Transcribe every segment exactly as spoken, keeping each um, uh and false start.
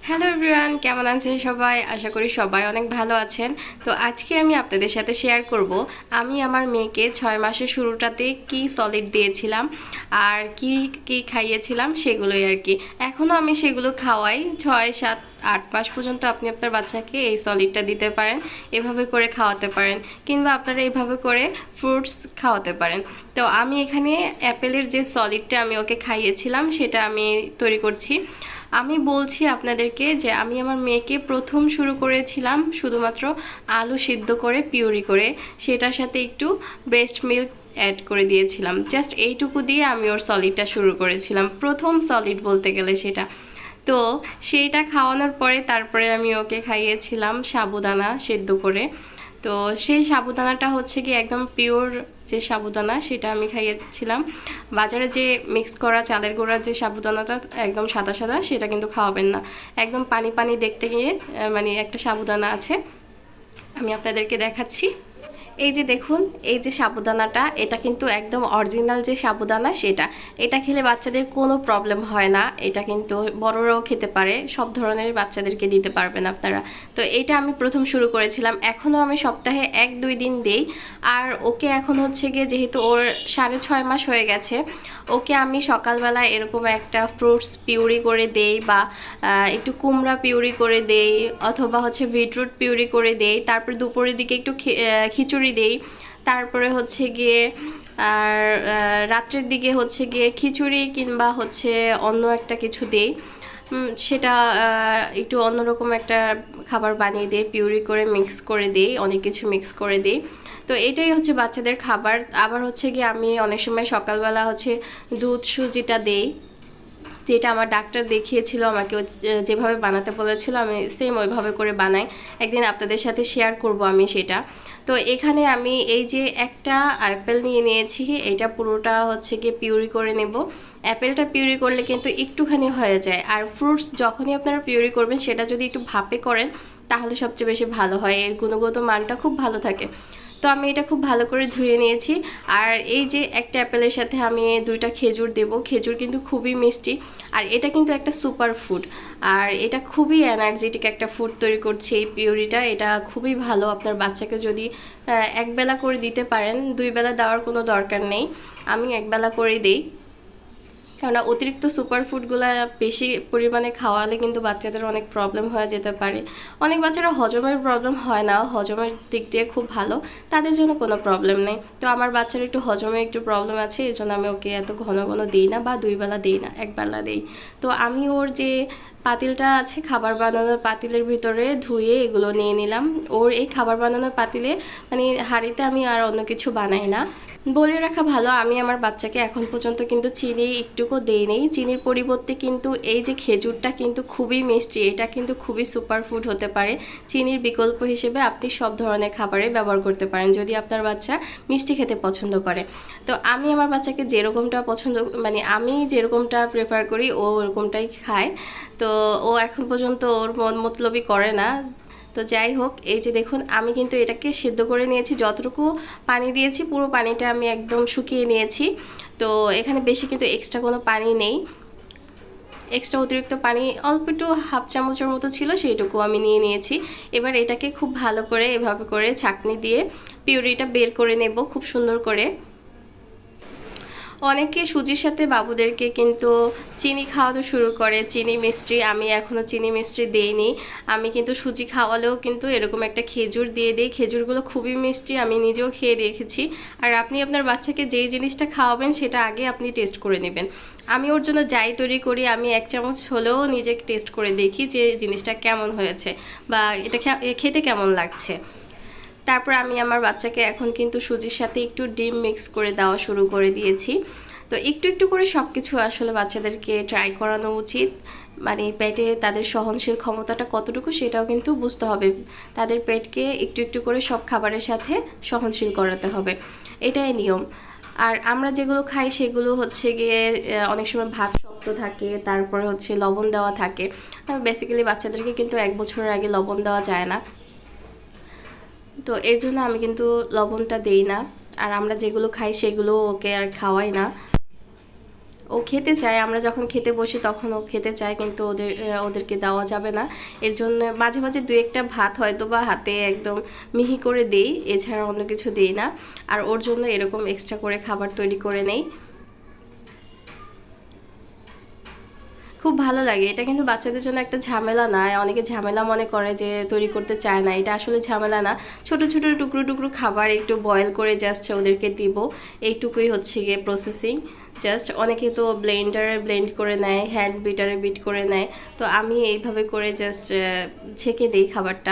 Hello everyone, কেমন আছেন সবাই? আশা করি সবাই অনেক ভালো আছেন। তো আজকে আমি আপনাদের সাথে শেয়ার করব আমি আমার মেয়েকে ছয় মাসের শুরুটাতে কি সলিড দিয়েছিলাম আর কি কি খাইয়েছিলাম সেগুলোই আর কি। এখনও আমি সেগুলো খাওয়াই। ছয় সাত আট মাস পর্যন্ত আপনি আপনার বাচ্চাকে এই সলিডটা দিতে পারেন, এভাবে করে খাওয়াতে পারেন, কিংবা আপনারা এইভাবে করে ফ্রুটস খাওয়াতে পারেন। তো আমি এখানে অ্যাপেলের যে সলিডটা আমি ওকে খাইয়েছিলাম সেটা আমি তৈরি করছি। আমি বলছি আপনাদেরকে যে আমি আমার মেয়েকে প্রথম শুরু করেছিলাম শুধুমাত্র আলু সিদ্ধ করে পিউরি করে, সেটার সাথে একটু ব্রেস্ট মিল্ক অ্যাড করে দিয়েছিলাম। জাস্ট এইটুকু দিয়ে আমি ওর সলিডটা শুরু করেছিলাম, প্রথম সলিড বলতে গেলে সেটা। তো সেইটা খাওয়ানোর পরে তারপরে আমি ওকে খাইয়েছিলাম সাবুদানা সেদ্ধ করে। তো সেই সাবুদানাটা হচ্ছে কি একদম পিওর যে সাবুদানা, সেটা আমি খাইয়েছিলাম। বাজারে যে মিক্স করা চালের গুঁড়ার যে সাবুদানাটা একদম সাদা সাদা, সেটা কিন্তু খাওয়াবেন না। একদম পানি পানি দেখতে গিয়ে মানে একটা সাবুদানা আছে, আমি আপনাদেরকে দেখাচ্ছি। এই যে দেখুন, এই যে সাবুদানাটা, এটা কিন্তু একদম অরিজিনাল যে সাবুদানা সেটা। এটা খেলে বাচ্চাদের কোনো প্রবলেম হয় না, এটা কিন্তু বড়রাও খেতে পারে, সব ধরনের বাচ্চাদেরকে দিতে পারবেন আপনারা। তো এটা আমি প্রথম শুরু করেছিলাম, এখনও আমি সপ্তাহে এক দুই দিন দেই। আর ওকে এখন হচ্ছে গিয়ে যেহেতু ওর সাড়ে ছয় মাস হয়ে গেছে, ওকে আমি সকালবেলা এরকম একটা ফ্রুটস পিউরি করে দেই, বা একটু কুমড়া পিউরি করে দেই, অথবা হচ্ছে বিটরুট পিউরি করে দেই। তারপর দুপুরের দিকে একটু খিচুড়ি দেই। তারপরে হচ্ছে গিয়ে আর রাত্রের দিকে হচ্ছে গিয়ে খিচুড়ি কিংবা হচ্ছে অন্য একটা কিছু দেই, সেটা একটু অন্যরকম একটা খাবার বানিয়ে দিই, পিউরি করে মিক্স করে দিই, অনেক কিছু মিক্স করে দিই। তো এটাই হচ্ছে বাচ্চাদের খাবার। আবার হচ্ছে গিয়ে আমি অনেক সময় সকালবেলা হচ্ছে দুধ সুজিটা দেই, যেটা আমার ডাক্তার দেখিয়েছিল, আমাকে যেভাবে বানাতে বলেছিল আমি সেম ওইভাবে করে বানাই। একদিন আপনাদের সাথে শেয়ার করব আমি সেটা। তো এখানে আমি এই যে একটা অ্যাপেল নিয়ে নিয়েছি, এটা পুরোটা হচ্ছে গিয়ে পিউরি করে নেব। অ্যাপেলটা পিউরি করলে কিন্তু একটুখানি হয়ে যায়, আর ফ্রুটস যখনই আপনারা পিউরি করবেন সেটা যদি একটু ভাপে করেন তাহলে সবচেয়ে বেশি ভালো হয়, এর গুণগত মানটা খুব ভালো থাকে। তো আমি এটা খুব ভালো করে ধুয়ে নিয়েছি। আর এই যে একটা অ্যাপেলের সাথে আমি দুইটা খেজুর দেব, খেজুর কিন্তু খুবই মিষ্টি, আর এটা কিন্তু একটা সুপার ফুড, আর এটা খুবই এনার্জেটিক একটা ফুড তৈরি করছে এই পিউরিটা। এটা খুবই ভালো, আপনার বাচ্চাকে যদি একবেলা করে দিতে পারেন, দুই বেলা দেওয়ার কোনো দরকার নেই, আমি একবেলা করেই দিই। কেননা অতিরিক্ত সুপার ফুডগুলো বেশি পরিমাণে খাওয়ালে কিন্তু বাচ্চাদের অনেক প্রবলেম হয়ে যেতে পারে। অনেক বাচ্চারা হজমের প্রবলেম হয় না, হজমের দিক দিয়ে খুব ভালো, তাদের জন্য কোনো প্রবলেম নেই। তো আমার বাচ্চার একটু হজমে একটু প্রবলেম আছে, এই জন্য আমি ওকে এত ঘন ঘন দিই না, বা দুই বেলা দিই না, একবেলা দিই। তো আমি ওর যে পাতিলটা আছে খাবার বানানোর পাতিলের ভিতরে ধুয়ে এগুলো নিয়ে নিলাম। ওর এই খাবার বানানোর পাতিলে মানে হাঁড়িতে আমি আর অন্য কিছু বানাই না। বলে রাখা ভালো, আমি আমার বাচ্চাকে এখন পর্যন্ত কিন্তু চিনি একটুকু দেই নেই। চিনির পরিবর্তে কিন্তু এই যে খেজুরটা কিন্তু খুবই মিষ্টি, এটা কিন্তু খুবই সুপার ফুড হতে পারে। চিনির বিকল্প হিসেবে আপনি সব ধরনের খাবারে ব্যবহার করতে পারেন যদি আপনার বাচ্চা মিষ্টি খেতে পছন্দ করে। তো আমি আমার বাচ্চাকে যেরকমটা পছন্দ মানে আমি যেরকমটা প্রেফার করি ও ওরকমটাই খায়। তো ও এখন পর্যন্ত ওর মন মতলবই করে না। তো যাই হোক, এই যে দেখুন আমি কিন্তু এটাকে সিদ্ধ করে নিয়েছি, যতটুকু পানি দিয়েছি পুরো পানিটা আমি একদম শুকিয়ে নিয়েছি। তো এখানে বেশি কিন্তু এক্সট্রা কোনো পানি নেই, এক্সট্রা অতিরিক্ত পানি অল্প একটু হাফ চামচের মতো ছিল, সেইটুকু আমি নিয়ে নিয়েছি। এবার এটাকে খুব ভালো করে এভাবে করে ছাঁকনি দিয়ে পিউরিটা বের করে নেব খুব সুন্দর করে। অনেকে সুজির সাথে বাবুদেরকে কিন্তু চিনি খাওয়ানো শুরু করে, চিনি মিষ্টি। আমি এখনও চিনি মিষ্টি দেইনি, আমি কিন্তু সুজি খাওয়ালেও কিন্তু এরকম একটা খেজুর দিয়ে দিই। খেজুরগুলো খুবই মিষ্টি, আমি নিজেও খেয়ে দেখেছি। আর আপনি আপনার বাচ্চাকে যেই জিনিসটা খাওয়াবেন সেটা আগে আপনি টেস্ট করে নেবেন। আমি ওর জন্য যাই তৈরি করি আমি এক চামচ হলেও নিজে টেস্ট করে দেখি যে জিনিসটা কেমন হয়েছে বা এটা খেতে কেমন লাগছে। তারপর আমি আমার বাচ্চাকে এখন কিন্তু সুজির সাথে একটু ডিম মিক্স করে দেওয়া শুরু করে দিয়েছি। তো একটু একটু করে সব কিছু আসলে বাচ্চাদেরকে ট্রাই করানো উচিত, মানে পেটে তাদের সহনশীল ক্ষমতাটা কতটুকু সেটাও কিন্তু বুঝতে হবে। তাদের পেটকে একটু একটু করে সব খাবারের সাথে সহনশীল করাতে হবে, এটাই নিয়ম। আর আমরা যেগুলো খাই সেগুলো হচ্ছে গিয়ে অনেক সময় ভাত শক্ত থাকে, তারপরে হচ্ছে লবণ দেওয়া থাকে। বেসিক্যালি বাচ্চাদেরকে কিন্তু এক বছরের আগে লবণ দেওয়া যায় না, তো এর জন্য আমি কিন্তু লবণটা দেই না। আর আমরা যেগুলো খাই সেগুলো ওকে আর খাওয়াই না। ও খেতে চায়, আমরা যখন খেতে বসি তখন ও খেতে চায়, কিন্তু ওদের ওদেরকে দেওয়া যাবে না। এর জন্য মাঝে মাঝে দু একটা ভাত হয়তো বা হাতে একদম মিহি করে দেই, এছাড়া অন্য কিছু দিই না। আর ওর জন্য এরকম এক্সট্রা করে খাবার তৈরি করে নেই। খুব ভালো লাগে এটা, কিন্তু বাচ্চাদের জন্য একটা ঝামেলা না। অনেকে ঝামেলা মনে করে যে তৈরি করতে চায় না, এটা আসলে ঝামেলা না। ছোট ছোট টুকরো টুকরো খাবার একটু বয়েল করে জাস্ট ওদেরকে দিব, এইটুকুই হচ্ছে গিয়ে প্রসেসিং। জাস্ট অনেকে তো ব্লেন্ডারে ব্লেন্ড করে নেয়, হ্যান্ড বিটারে বিট করে নেয়, তো আমি এইভাবে করে জাস্ট ছেঁকে দিই খাবারটা।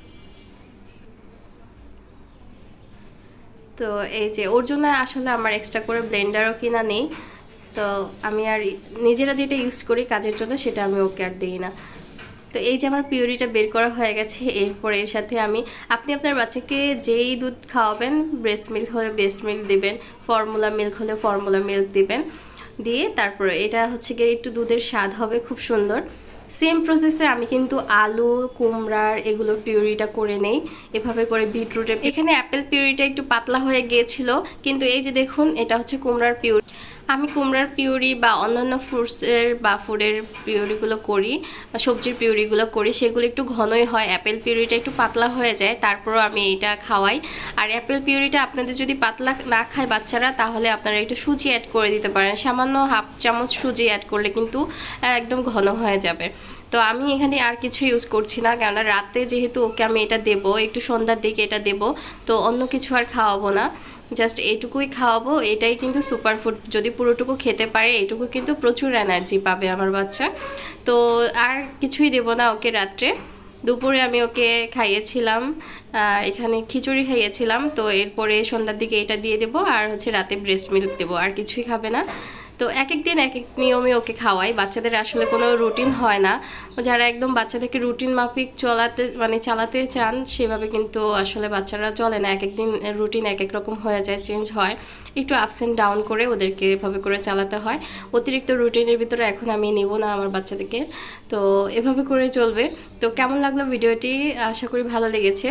তো এই যে ওর জন্য আসলে আমার এক্সট্রা করে ব্লেন্ডারও কিনা নেই, তো আমি আর নিজেরা যেটা ইউজ করি কাজের জন্য সেটা আমি ওকে আর দিই না। তো এই যে আমার পিউরিটা বের করা হয়ে গেছে, এরপর এর সাথে আমি, আপনি আপনার বাচ্চাকে যেই দুধ খাওয়াবেন, ব্রেস্ট মিল্ক হলে ব্রেস্ট মিল্ক দিবেন, ফর্মুলা মিল্ক হলে ফর্মুলা মিল্ক দিবেন, দিয়ে তারপরে এটা হচ্ছে গিয়ে একটু দুধের স্বাদ হবে খুব সুন্দর। সেম প্রসেসে আমি কিন্তু আলু, কুমড়ার এগুলো পিউরিটা করে নেই এভাবে করে। বিটরুটের, এখানে অ্যাপেল পিউরিটা একটু পাতলা হয়ে গিয়েছিল, কিন্তু এই যে দেখুন এটা হচ্ছে কুমড়ার পিউরি। আমি কুমড়ার পিউরি বা অন্যান্য ফ্রুটসের বা ফুডের পিউরিগুলো করি, সবজির পিউরিগুলো করি, সেগুলো একটু ঘনই হয়। অ্যাপেল পিউরিটা একটু পাতলা হয়ে যায়, তারপরও আমি এটা খাওয়াই। আর অ্যাপেল পিউরিটা আপনাদের যদি পাতলা না খায় বাচ্চারা, তাহলে আপনারা একটু সুজি অ্যাড করে দিতে পারেন। সামান্য হাফ চামচ সুজি অ্যাড করলে কিন্তু একদম ঘন হয়ে যাবে। তো আমি এখানে আর কিছু ইউজ করছি না, কেননা রাতে যেহেতু ওকে আমি এটা দেবো, একটু সন্ধ্যার দিকে এটা দেবো, তো অন্য কিছু আর খাওয়াবো না, জাস্ট এইটুকুই খাওয়াবো। এটাই কিন্তু সুপার ফুড, যদি পুরোটুকু খেতে পারে এইটুকু কিন্তু প্রচুর এনার্জি পাবে আমার বাচ্চা। তো আর কিছুই দেবো না ওকে রাত্রে। দুপুরে আমি ওকে খাইয়েছিলাম, আর এখানে খিচুড়ি খাইয়েছিলাম, তো এরপরে সন্ধ্যার দিকে এটা দিয়ে দেবো, আর হচ্ছে রাতে ব্রেস্ট মিল্ক দেবো, আর কিছুই খাবে না। তো এক এক দিন এক এক নিয়মে ওকে খাওয়াই। বাচ্চাদের আসলে কোনো রুটিন হয় না, যারা একদম বাচ্চাদেরকে রুটিন মাফিক চলাতে মানে চালাতে চান সেভাবে কিন্তু আসলে বাচ্চারা চলে না। এক এক দিন রুটিন এক এক রকম হয়ে যায়, চেঞ্জ হয়, একটু আপস অ্যান্ড ডাউন করে ওদেরকে এভাবে করে চালাতে হয়। অতিরিক্ত রুটিনের ভিতরে এখন আমি নেব না আমার বাচ্চাদেরকে, তো এভাবে করে চলবে। তো কেমন লাগলো ভিডিওটি, আশা করি ভালো লেগেছে।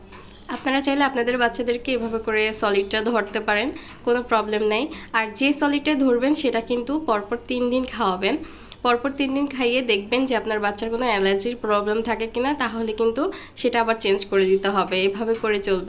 আপনারা চাইলে আপনাদের বাচ্চাদেরকে এভাবে করে সলিডটা ধরতে পারেন, কোনো প্রবলেম নেই। আর যে সলিডটা ধরবেন সেটা কিন্তু পরপর তিন দিন খাওয়াবেন। পরপর তিন দিন খাইয়ে দেখবেন যে আপনার বাচ্চার কোনো অ্যালার্জির প্রবলেম থাকে কিনা, তাহলে কিন্তু সেটা আবার চেঞ্জ করে দিতে হবে। এভাবে করে চলবে।